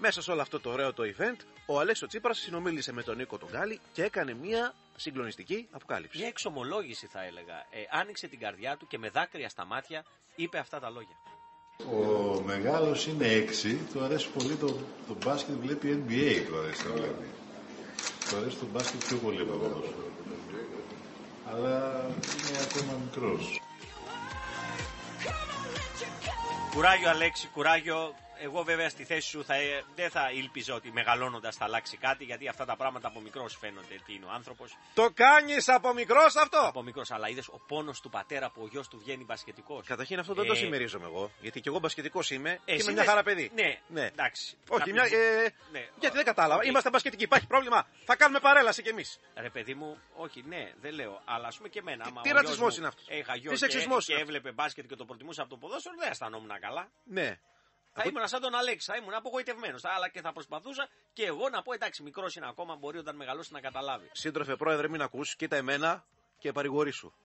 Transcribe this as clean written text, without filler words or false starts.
Μέσα σε όλο αυτό το ωραίο το event, ο Αλέξης Τσίπρας συνομίλησε με τον Νίκο τον Γκάλη και έκανε μια συγκλονιστική αποκάλυψη. Μια εξομολόγηση θα έλεγα. Άνοιξε την καρδιά του και με δάκρυα στα μάτια είπε αυτά τα λόγια. Ο μεγάλος είναι 6, του αρέσει πολύ το μπάσκετ, βλέπει NBA, του αρέσει να βλέπει. Του αρέσει το μπάσκετ πιο πολύ από ποδόσφαιρο. Αλλά είναι ακόμα μικρός. Κουράγιο Αλέξη, κουράγιο. Εγώ βέβαια στη θέση σου δεν θα ήλπιζα ότι μεγαλώνοντας θα αλλάξει κάτι, γιατί αυτά τα πράγματα από μικρός φαίνονται τι είναι ο άνθρωπος. Το κάνεις από μικρός αυτό! Από μικρός, αλλά είδες ο πόνος του πατέρα που ο γιος του βγαίνει μπασκετικός. Καταρχήν αυτό δεν το συμμερίζομαι εγώ, γιατί και εγώ μπασκετικός είμαι και είμαι Εσύ μια χαρά παιδί. Ναι, εντάξει. Όχι, Ναι, γιατί δεν κατάλαβα. Είμαστε μπασκετικοί, υπάρχει πρόβλημα. Θα κάνουμε παρέλαση κι εμείς. Ρε παιδί μου, όχι, ναι, δεν λέω. Αλλά ας πούμε και εμένα. Τι ρατσισμός είναι αυτός? Είχα γιο Τι σεξισμός και είναι έβλεπε μπάσκετ και το προτιμούσα από το ποδόσφαιρο, δεν αισθανόμουν καλά. Ναι. Θα ήμουν σαν τον Αλέξη, θα ήμουν απογοητευμένος. Αλλά και θα προσπαθούσα και εγώ να πω εντάξει, μικρός είναι ακόμα, μπορεί όταν μεγαλώσει να καταλάβει. Σύντροφε πρόεδρε, μην ακούς, κοίτα εμένα και παρηγορήσου.